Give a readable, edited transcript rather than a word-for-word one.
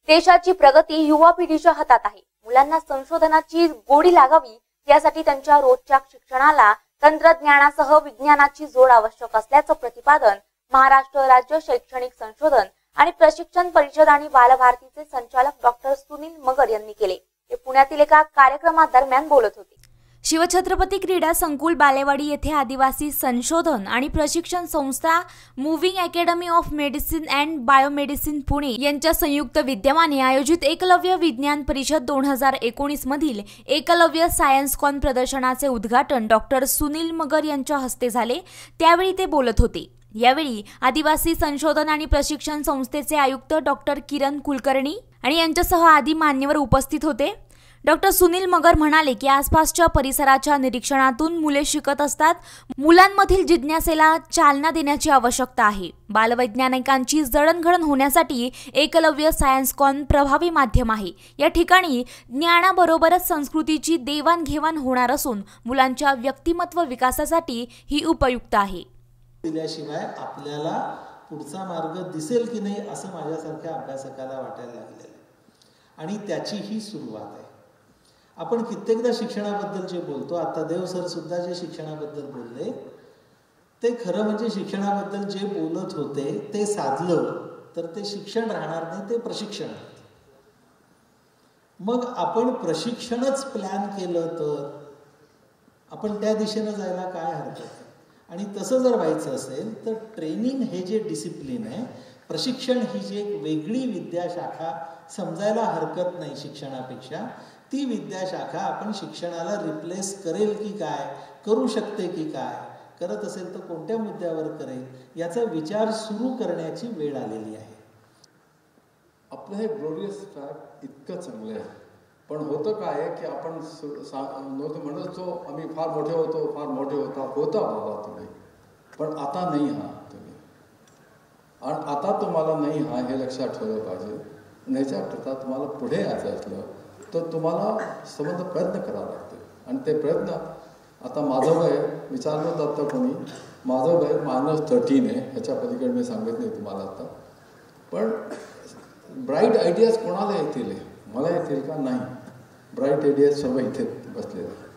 देशाची प्रगती युवा पिढीच्या हातात आहे। मुलांना संशोधनाची गोडी लागावी यासाठी त्यांच्या रोजच्या शिक्षणाला तंत्रज्ञानासह विज्ञानाची जोड आवश्यक असल्याचं प्रतिपादन महाराष्ट्र राज्य शैक्षणिक संशोधन आणि प्रशिक्षण परिषद आणि बालभारतीचे संचालक डॉक्टर सुनील मगर यांनी केले। ते पुण्यातील एका कार्यक्रमादरम्यान बोलत होते। शिवछत्रपती क्रीडा संकुल बालेवाडी येथे आदिवासी संशोधन आणि प्रशिक्षण संस्था moving academy of medicine and biomedicine Pune यांच्या संयुक्त विद्यमाने आयोजित एकलव्य विज्ञान परिषद 2019 मधील एकलव्य सायन्स कॉन प्रदर्शनाचे उद्घाटन डॉक्टर सुनील मगर यांच्या हस्ते झाले। त्यावेळी ते बोलत होते। यावेळी आदिवासी संशोधन आणि प्रशिक्षण संस्थेचे आयुक्त डॉक्टर किरण कुलकर्णी आणि यांच्यासह आदी मान्यवर उपस्थित होते। डॉक्टर सुनील मगर म्हणाले की आसपासच्या परिसराच्या निरीक्षणातून मुले शिकत असतात। मुलांमधील जिज्ञासेला चालना देण्याची आवश्यकता आहे। बालवैज्ञानिकांची जडणघडण होण्यासाठी एकलव्य सायन्स कॉन प्रभावी माध्यम आहे। या ठिकाणी ज्ञानाबरोबरच संस्कृतीची देवाणघेवाण होणार असून मुलांच्या व्यक्तिमत्व विकासासाठी ही उपयुक्त आहे। दिल्याशिवाय आपल्याला पुढचा मार्ग दिसेल की नाही असं माझ्यासारख्या अभ्यासकाला वाटायला लागले आणि त्याची ही सुरुवात आहे। आपण कित्येकदा शिक्षणाबद्दल जे बोलतो, आता देव सर सुद्धा जे शिक्षणाबद्दल बोलले ते खरं म्हणजे शिक्षणाबद्दल जे बोलत होते ते साधलं तर ते शिक्षण राहणार नाही, ते प्रशिक्षण आहे। मग आपण प्रशिक्षणच प्लॅन केलं तर आपण त्या दिशेने जायला काय हरकत आहे? आणि तसं जर व्हायचं असेल तर ट्रेनिंग हे जे डिसिप्लिन आहे, प्रशिक्षण ही जी एक वेगळी विद्याशाखा समजायला हरकत नाही शिक्षणापेक्षा, ती विद्याशाखा आपण शिक्षणाला रिप्लेस करेल की काय, करू शकते की काय, करत असेल तर कोणत्या मुद्द्यावर करेल याचा विचार सुरू करण्याची वेळ आलेली आहे। आपलं हे ग्लोरियस फॅक्ट इतकं चांगलं आहे, पण होतं काय की आपण म्हणतो आम्ही फार मोठे होतो, फार मोठे होता बाबा तुम्ही, पण आता नाही हा तुम्ही, आणि आता तुम्हाला नाही हा हे लक्षात ठेवलं पाहिजे। ह्याच्याकरता तुम्हाला पुढे यायचं असलं तर तुम्हाला संबंध प्रयत्न करावा लागतो, आणि ते प्रयत्न आता माझं वय विचारलं जातं कोणी, माझं वय -13 आहे, ह्याच्या पलीकडे मी सांगत नाही तुम्हाला आता। पण ब्राईट आयडियाज कोणाला येतील? मला येतील का? नाही, ब्राईट आयडियाज सर्व इथे बसलेले।